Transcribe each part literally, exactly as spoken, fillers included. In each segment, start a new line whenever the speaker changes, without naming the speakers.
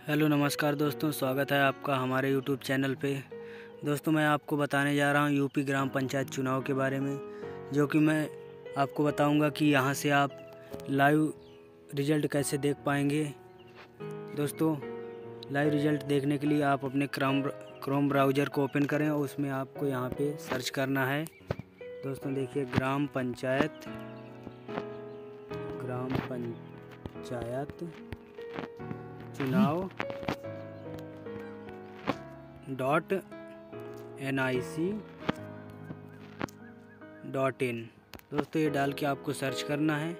Hello नमस्कार दोस्तों, स्वागत है आपका हमारे यूट्यूब चैनल पे। दोस्तों मैं आपको बताने जा रहा हूँ यूपी ग्राम पंचायत चुनाव के बारे में, जो कि मैं आपको बताऊंगा कि यहाँ से आप लाइव रिज़ल्ट कैसे देख पाएंगे। दोस्तों लाइव रिज़ल्ट देखने के लिए आप अपने क्रोम क्रोम ब्राउज़र को ओपन करें और उसमें आपको यहाँ पे सर्च करना है। दोस्तों देखिए, ग्राम पंचायत ग्राम पंचायत चुनाव dot N I C dot in. दोस्तों ये डाल के आपको सर्च करना है।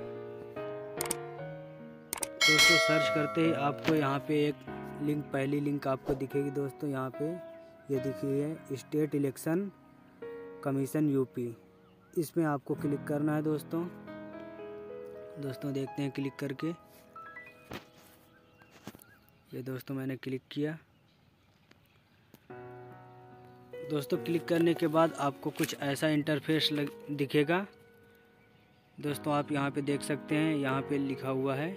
दोस्तों सर्च करते ही आपको यहाँ पे एक लिंक पहली लिंक आपको दिखेगी। दोस्तों यहाँ पे ये दिखी है स्टेट इलेक्शन कमीशन यूपी, इसमें आपको क्लिक करना है। दोस्तों दोस्तों देखते हैं क्लिक करके। ये दोस्तों मैंने क्लिक किया। दोस्तों क्लिक करने के बाद आपको कुछ ऐसा इंटरफेस दिखेगा। दोस्तों आप यहाँ पे देख सकते हैं, यहाँ पे लिखा हुआ है,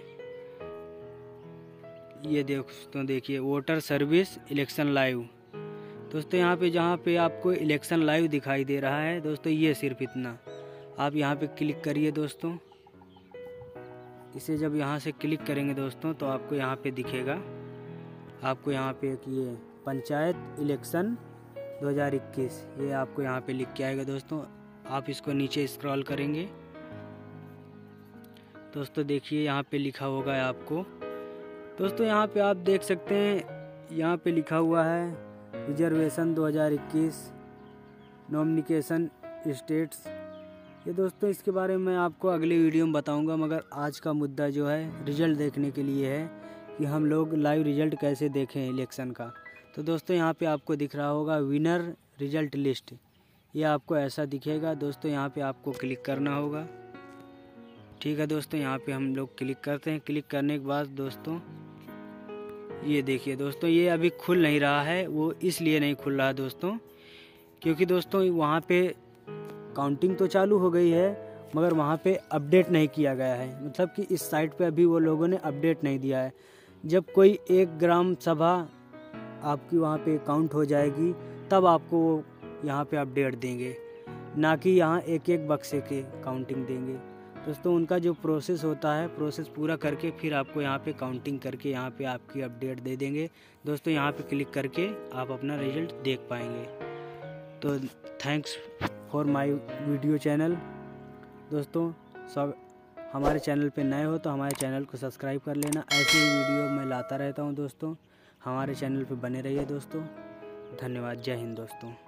ये दोस्तों देखिए वोटर सर्विस इलेक्शन लाइव। दोस्तों यहाँ पे जहाँ पे आपको इलेक्शन लाइव दिखाई दे रहा है दोस्तों, ये सिर्फ इतना आप यहाँ पे क्लिक करिए। दोस्तों इसे जब यहाँ से क्लिक करेंगे दोस्तों तो आपको यहाँ पे दिखेगा, आपको यहाँ पे एक ये पंचायत इलेक्शन दो हज़ार इक्कीस ये आपको यहाँ पे लिख के आएगा। दोस्तों आप इसको नीचे स्क्रॉल करेंगे। दोस्तों देखिए यहाँ पे लिखा होगा है आपको। दोस्तों यहाँ पे आप देख सकते हैं, यहाँ पे लिखा हुआ है रिजर्वेशन दो हज़ार इक्कीस नॉमिनेशन स्टेट्स। ये दोस्तों इसके बारे में मैं आपको अगले वीडियो में बताऊंगा, मगर आज का मुद्दा जो है रिजल्ट देखने के लिए है कि हम लोग लाइव रिजल्ट कैसे देखें इलेक्शन का। तो दोस्तों यहाँ पे आपको दिख रहा होगा विनर रिजल्ट लिस्ट, ये आपको ऐसा दिखेगा। दोस्तों यहाँ पे आपको क्लिक करना होगा। ठीक है दोस्तों, यहाँ पे हम लोग क्लिक करते हैं। क्लिक करने के बाद दोस्तों ये देखिए दोस्तों, ये अभी खुल नहीं रहा है। वो इसलिए नहीं खुल रहा है दोस्तों क्योंकि दोस्तों वहाँ पे काउंटिंग तो चालू हो गई है, मगर वहाँ पे अपडेट नहीं किया गया है। मतलब कि इस साइट पे अभी वो लोगों ने अपडेट नहीं दिया है। जब कोई एक ग्राम सभा आपकी वहाँ पे काउंट हो जाएगी तब आपको वो यहाँ पे अपडेट देंगे, ना कि यहाँ एक एक बक्से के काउंटिंग देंगे। दोस्तों उनका जो प्रोसेस होता है, प्रोसेस पूरा करके फिर आपको यहाँ पे काउंटिंग करके यहाँ पे आपकी अपडेट दे देंगे। दोस्तों यहाँ पे क्लिक करके आप अपना रिजल्ट देख पाएंगे। तो thanks for my video channel. दोस्तों सब हमारे चैनल पे नए हो तो हमारे चैनल को सब्सक्राइब कर लेना। ऐसी ही वीडियो मैं लाता रहता हूँ। दोस्तों हमारे चैनल पे बने रहिए दोस्तों। धन्यवाद। जय हिंद दोस्तों।